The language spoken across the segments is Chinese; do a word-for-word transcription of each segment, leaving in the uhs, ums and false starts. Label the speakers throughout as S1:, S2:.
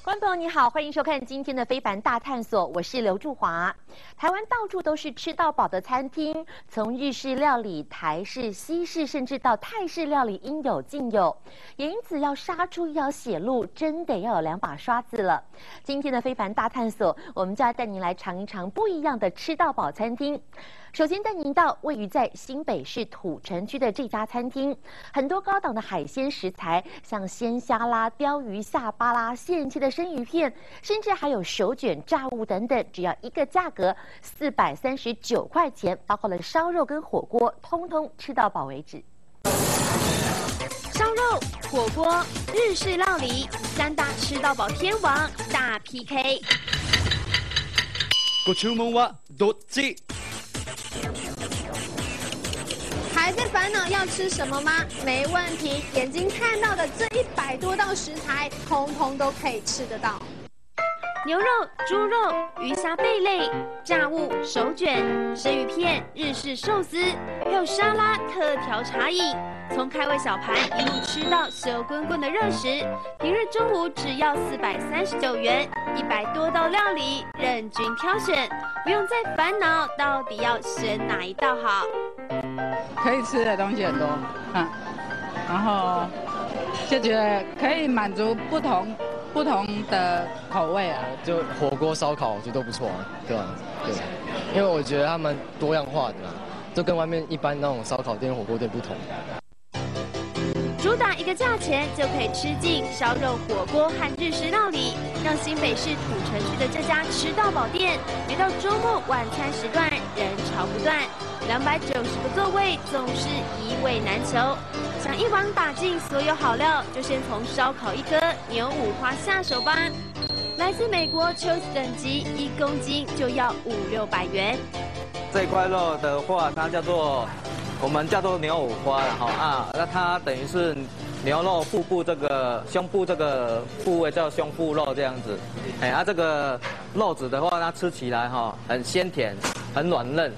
S1: 观众朋友你好，欢迎收看今天的《非凡大探索》，我是刘祝华。台湾到处都是吃到饱的餐厅，从日式料理、台式、西式，甚至到泰式料理，应有尽有。也因此，要杀出一条血路，真得要有两把刷子了。今天的《非凡大探索》，我们就要带您来尝一尝不一样的吃到饱餐厅。首先带您到位于在新北市土城区的这家餐厅，很多高档的海鲜食材，像鲜虾啦、鲷鱼下巴啦、现切的生鱼片，甚至还有手卷炸物等等，只要一个价格四百三十九块钱，包括了烧肉跟火锅，通通吃到饱为止。
S2: 烧肉、火锅、日式料理，三大吃到饱天王大 P K。
S3: ご注文はどっち？
S4: 还在烦恼要吃什么吗？没问题，眼睛看到的这一百多道食材，通通都可以吃得到。
S2: 牛肉、猪肉、鱼虾贝类、炸物、手卷、生鱼片、日式寿司，还有沙拉、特调茶饮，从开胃小盘一路吃到手滚滚的热食。平日中午只要四百三十九元，一百多道料理任君挑选，不用再烦恼到底要选哪一道好。
S5: 可以吃的东西很多，嗯，然后就觉得可以满足不同不同的口味啊。
S6: 就火锅、烧烤，我觉得都不错啊，对吧？对，因为我觉得他们多样化的嘛，就跟外面一般那种烧烤店、火锅店不同。
S2: 主打一个价钱就可以吃尽烧肉、火锅和日式料理，让新北市土城区的这家吃到饱店，每到周末晚餐时段人潮不断，两百九十个座位总是一位难求。想一网打尽所有好料，就先从烧烤一哥牛五花下手吧。来自美国秋子等级，一公斤就要五六百元。
S7: 这块肉的话，它叫做。我们叫做牛五花了哈啊，那它等于是牛肉腹部这个胸部这个部位叫胸部肉这样子，哎，啊这个肉质的话，它吃起来哈很鲜甜，很软嫩。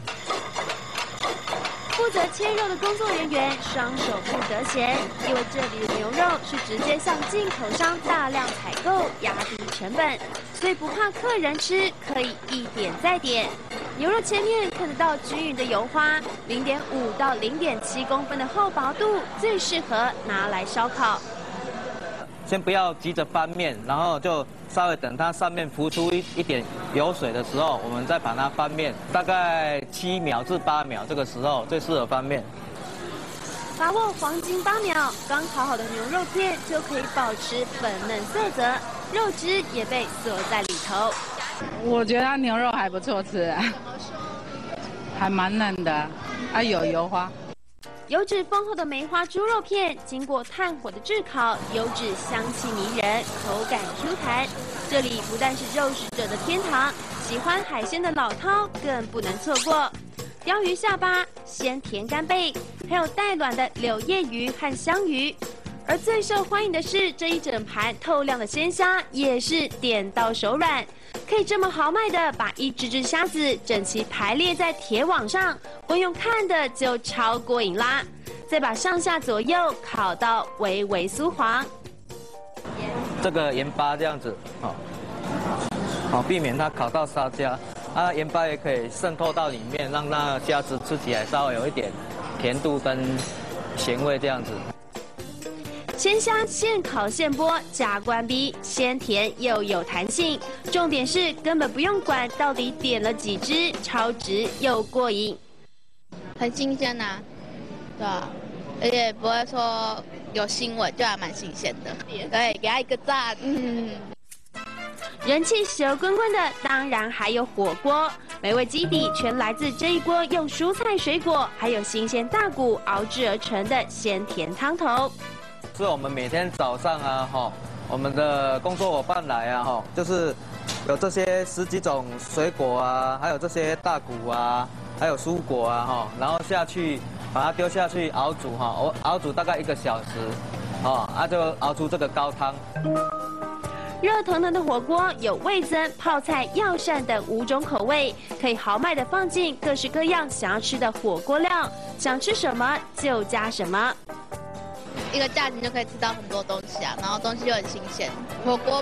S2: 负责切肉的工作人员双手不得闲，因为这里的牛肉是直接向进口商大量采购，压低成本，所以不怕客人吃，可以一点再点。牛肉切面看得到均匀的油花，零点五到零点七公分的厚薄度，最适合拿来烧烤。
S7: 先不要急着翻面，然后就稍微等它上面浮出一一点油水的时候，我们再把它翻面，大概七秒至八秒，这个时候最适合翻面。
S2: 把握黄金八秒，刚烤好的牛肉片就可以保持粉嫩色泽，肉汁也被锁在里头。
S5: 我觉得它牛肉还不错吃、啊，还蛮嫩的，啊有油花。
S2: 油脂丰厚的梅花猪肉片，经过炭火的炙烤，油脂香气迷人，口感 Q 弹。这里不但是肉食者的天堂，喜欢海鲜的老饕更不能错过。鲷鱼下巴、鲜甜干贝，还有带卵的柳叶鱼和香鱼。而最受欢迎的是这一整盘透亮的鲜虾，也是点到手软。可以这么豪迈的把一只只虾子整齐排列在铁网上，光用看的就超过瘾啦！再把上下左右烤到微微酥黄。
S7: 这个盐巴这样子，好，好避免它烤到烧焦。啊，盐巴也可以渗透到里面，让那虾子吃起来稍微有一点甜度跟咸味这样子。
S2: 鲜虾现烤现剥，加关逼，鲜甜又有弹性。重点是根本不用管到底点了几只，超值又过瘾。
S8: 很新鲜呐、啊，对啊，而且不会说有腥味，就还蛮新鲜的。对，给他一个赞。嗯。
S2: 人气小滚滚的，当然还有火锅，美味基底全来自这一锅用蔬菜水果还有新鲜大骨熬制而成的鲜甜汤头。
S7: 是我们每天早上啊，哈，我们的工作伙伴来啊，哈，就是有这些十几种水果啊，还有这些大骨啊，还有蔬果啊，哈，然后下去把它丢下去熬煮哈，熬熬煮大概一个小时，哦，啊就熬出这个高汤。
S2: 热腾腾的火锅有味增、泡菜、药膳等五种口味，可以豪迈的放进各式各样想要吃的火锅料，想吃什么就加什么。
S8: 一个价钱就可以吃到很多东西啊，然后东西又很新鲜。火锅吧，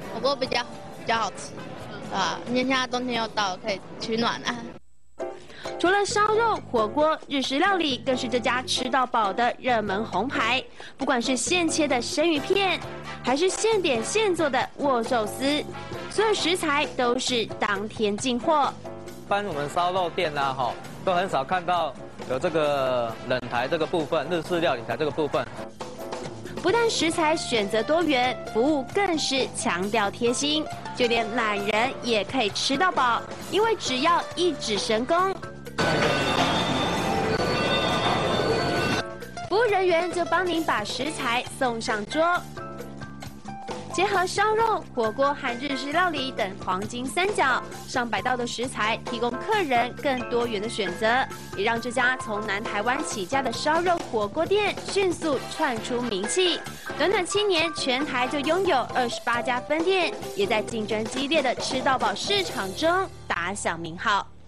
S8: 火锅比较比较好吃，对吧？因为现在冬天又到了，可以取暖啊。
S2: 除了烧肉、火锅、日式料理，更是这家吃到饱的热门红牌。不管是现切的生鱼片，还是现点现做的握寿司，所有食材都是当天进货。
S7: 一般我们烧肉店啊，哈，都很少看到有这个冷台这个部分，日式料理台这个部分。
S2: 不但食材选择多元，服务更是强调贴心，就连懒人也可以吃到饱，因为只要一指神功，服务人员就帮您把食材送上桌。结合烧肉、火锅和日式料理等黄金三角，上百道的食材提供客人更多元的选择，也让这家从南台湾起家的烧肉火锅店迅速窜出名气。短短七年，全台就拥有二十八家分店，也在竞争激烈的吃到饱市场中打响名号。